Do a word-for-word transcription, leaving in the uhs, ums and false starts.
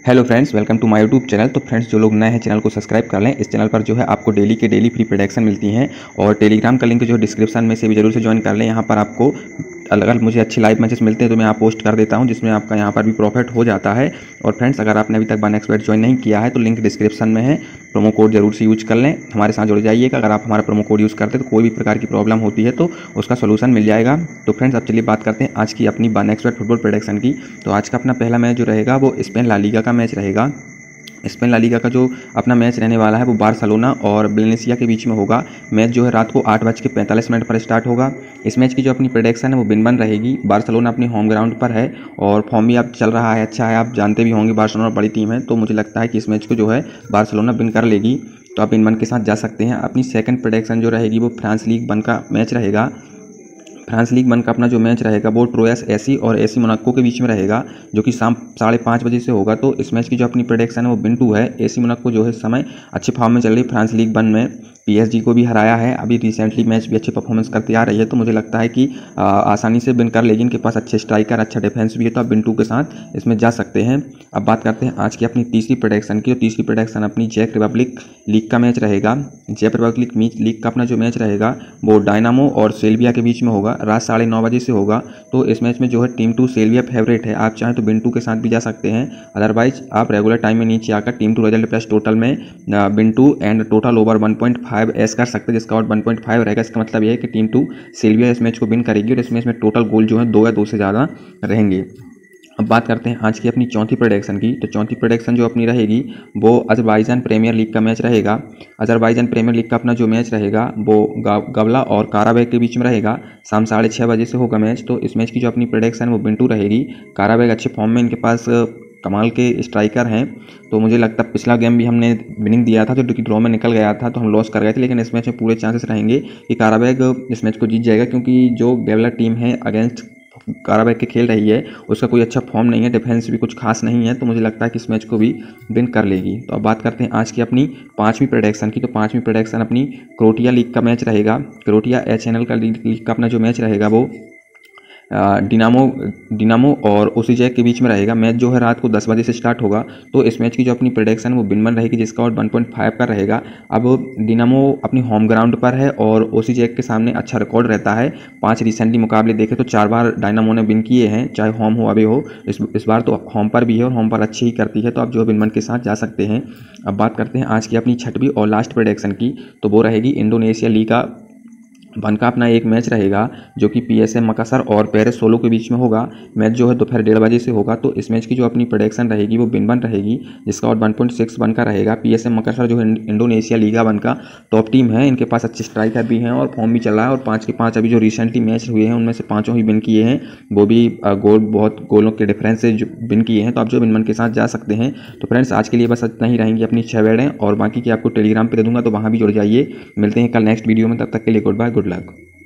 Hello friends, welcome to my YouTube channel. तो friends, जो लोग नए हैं चैनल को सब्सक्राइब कर लें। इस चैनल पर जो है आपको डेली के डेली फ्री प्रेडिक्शन मिलती हैं और टेलीग्राम का लिंक जो डिस्क्रिप्शन में से भी जरूर से ज्वाइन कर लें। यहाँ पर आपको अलग अलग मुझे अच्छी लाइव मैचेस मिलते हैं तो मैं यहाँ पोस्ट कर देता हूँ, जिसमें आपका यहाँ पर भी प्रॉफिट हो जाता है। और फ्रेंड्स, अगर आपने अभी तक वन एक्स बेट ज्वाइन नहीं किया है तो लिंक डिस्क्रिप्शन में है, प्रोमो कोड जरूर से यूज कर लें, हमारे साथ जुड़ जाइएगा। अगर आप हमारा प्रोमो कोड यूज़ करते हैं तो कोई भी प्रकार की प्रॉब्लम होती है तो उसका सोल्यूशन मिल जाएगा। तो फ्रेंड्स, अब चलिए बात करते हैं आज की अपनी one x bet football prediction की। तो आज का अपना पहला मैच जो रहेगा वो स्पेन ला लीगा का मैच रहेगा। स्पेन ला लीगा का जो अपना मैच रहने वाला है वो बार्सिलोना और वेलेंसिया के बीच में होगा। मैच जो है रात को आठ बज के पैंतालीस मिनट पर स्टार्ट होगा। इस मैच की जो अपनी प्रेडिक्शन है वो बिन बन रहेगी। बार्सिलोना अपनी होम ग्राउंड पर है और फॉर्म भी अब चल रहा है, अच्छा है। आप जानते भी होंगे बार्सिलोना बड़ी टीम है, तो मुझे लगता है कि इस मैच को जो है बार्सिलोना बिन कर लेगी। तो आप बिन वन के साथ जा सकते हैं। अपनी सेकंड प्रेडिक्शन जो रहेगी वो फ्रांस लीग वन का मैच रहेगा। फ्रांस लीग वन का अपना जो मैच रहेगा वो ट्रोयस एसी और एसी मोनाको के बीच में रहेगा, जो कि शाम साढ़े पाँच बजे से होगा। तो इस मैच की जो अपनी प्रेडिक्शन है वो बिन टू है। एसी मोनाको जो है इस समय अच्छे फॉर्म में चल रही है। फ्रांस लीग वन में पीएसजी को भी हराया है, अभी रिसेंटली मैच भी अच्छे परफॉर्मेंस करती आ रही है। तो मुझे लगता है कि आ, आसानी से बिन कर लेगी। इनके पास अच्छे स्ट्राइकर, अच्छा डिफेंस भी है, तो आप बिन टू के साथ इसमें जा सकते हैं। अब बात करते हैं आज की अपनी तीसरी प्रेडिक्शन की। तो तीसरी प्रेडिक्शन अपनी चेक रिपब्लिक लीग का मैच रहेगा। चेक रिपब्लिक लीग का अपना जो मैच रहेगा वो डायनामो और सेल्विया के बीच में होगा, रात साढ़े नौ बजे से होगा। तो इस मैच में जो है टीम टू सेल्विया फेवरेट है। आप चाहें तो बिन टू के साथ भी जा सकते हैं, अदरवाइज आप रेगुलर टाइम में नीचे आकर team two result plus total में win two and total over one point five एस कर सकते हैं, जिसका और वन पॉइंट फाइव रहेगा। इसका मतलब यह है कि टीम टू सेल्विया इस मैच को विन करेगी और इस मैच में टोटल गोल जो है दो या दो से ज़्यादा रहेंगे। अब बात करते हैं आज की अपनी चौथी प्रेडिक्शन की। तो चौथी प्रेडिक्शन जो अपनी रहेगी वो अजरबैजान प्रीमियर लीग का मैच रहेगा। अजरबैजान प्रीमियर लीग का अपना जो मैच रहेगा वो गवला और काराबैग के बीच में रहेगा। शाम साढ़े छः बजे से होगा मैच। तो इस मैच की जो अपनी प्रेडिक्शन वो बिन टू रहेगी। काराबैग अच्छे फॉर्म में, इनके पास कमाल के स्ट्राइकर हैं। तो मुझे लगता है पिछला गेम भी हमने विनिंग दिया था, जो कि ड्रॉ में निकल गया था, तो हम लॉस कर गए थे। लेकिन इस मैच में पूरे चांसेस रहेंगे कि काराबैग इस मैच को जीत जाएगा, क्योंकि जो गवला टीम है अगेंस्ट काराबैग के खेल रही है उसका कोई अच्छा फॉर्म नहीं है, डिफेंस भी कुछ खास नहीं है। तो मुझे लगता है कि इस मैच को भी विन कर लेगी। तो अब बात करते हैं आज की अपनी पांचवी प्रेडिक्शन की। तो पांचवी प्रेडिक्शन अपनी क्रोटिया लीग का मैच रहेगा। क्रोटिया एच एन एल का लीग का अपना जो मैच रहेगा वो डिनामो डिनामो और ओसीजैक के बीच में रहेगा। मैच जो है रात को दस बजे से स्टार्ट होगा। तो इस मैच की जो अपनी प्रेडिक्शन वो बिन वन रहेगी, जिसका और वन पॉइंट फाइव का रहेगा। अब डिनामो अपनी होम ग्राउंड पर है और ओसीजैक के सामने अच्छा रिकॉर्ड रहता है। पांच रिसेंटली मुकाबले देखे तो चार बार डायनामो ने विन किए हैं, चाहे होम हो अवे हो। इस इस बार तो होम पर भी है और होम पर अच्छी ही करती है। तो आप जो बिन वन के साथ जा सकते हैं। अब बात करते हैं आज की अपनी छठवीं और लास्ट प्रेडिक्शन की। तो वो रहेगी इंडोनेशिया लीग का वन का अपना एक मैच रहेगा, जो कि पीएसएम मकासर और पेरिस सोलो के बीच में होगा। मैच जो है दोपहर डेढ़ बजे से होगा। तो इस मैच की जो अपनी प्रेडिक्शन रहेगी वो बिन वन रहेगी, जिसका और वन पॉइंट सिक्स वन का रहेगा। पीएसएम मकासर जो है इंडोनेशिया लीगा वन का टॉप टीम है, इनके पास अच्छे स्ट्राइकर भी हैं और फॉर्म भी चल रहा है। और पाँच के पाँच अभी जो रिसेंटली मैच हुए हैं उनमें से पाँचों ही विन किए हैं, वो भी गोल बहुत गोलों के डिफरेंस से जो विन किए हैं। तो आप जो बिन वन के साथ जा सकते हैं। तो फ्रेंड्स, आज के लिए बस इतना ही रहेंगी अपनी छः बेड़ें, और बाकी की आपको टेलीग्राम पर दे दूंगा, तो वहाँ भी जुड़ जाइए। मिलते हैं कल नेक्स्ट वीडियो में, तब तक के लिए गुड बाय, गुड लक।